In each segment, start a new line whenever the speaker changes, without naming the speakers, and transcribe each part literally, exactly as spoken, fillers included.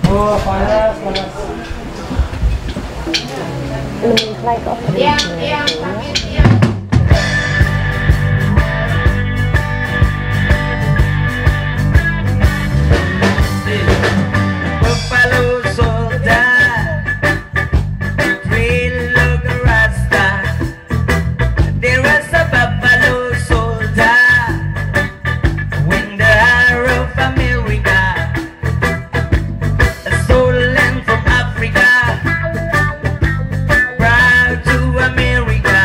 Oh, panas, panas.
Looks like a
Iya, iya, iya.
Buffalo soldier, dreadlock rasta. There was a buffalo soldier in the heart of America, stolen from Africa, brought to America,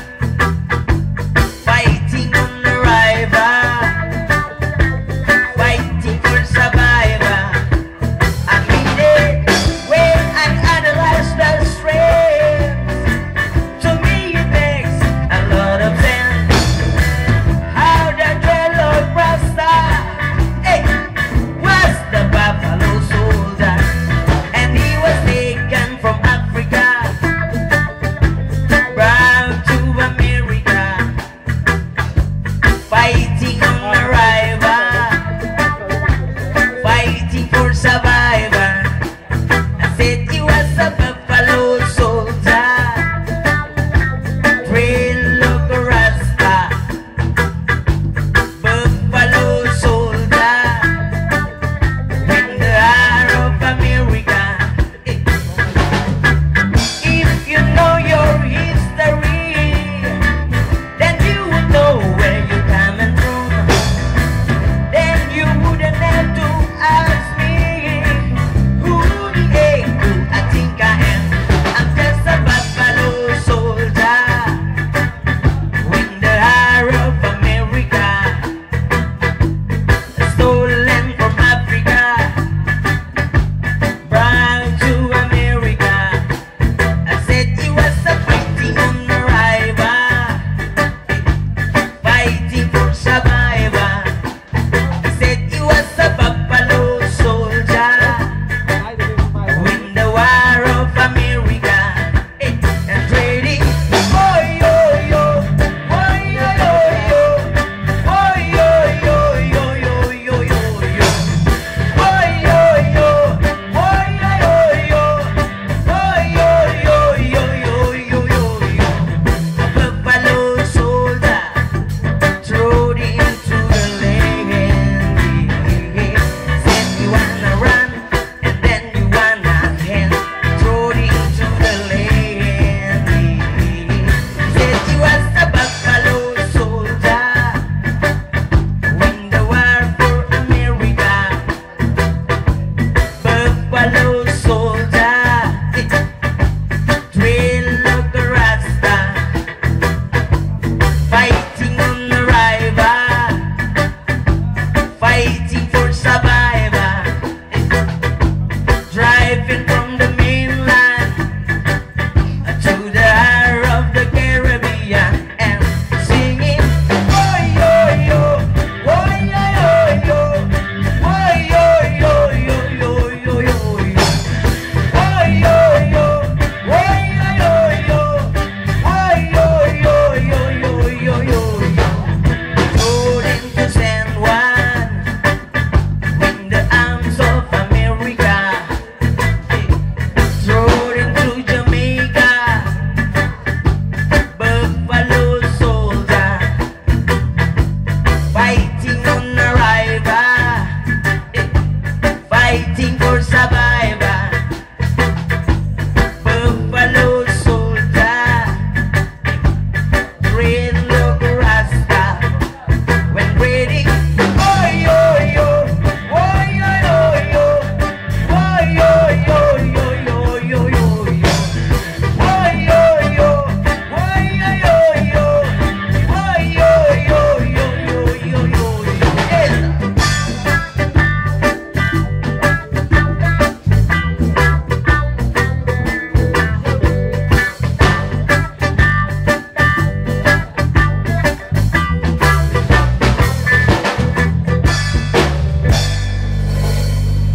fighting on the river, fighting for survival. Fighting on the river, fighting for survivor. I said he was a buffalo soldier, dreadlock rasta, buffalo soldier in the heart of America. If you know your history, then you will know where you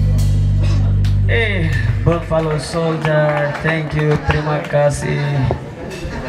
Buffalo Soldier, thank you, terima kasih.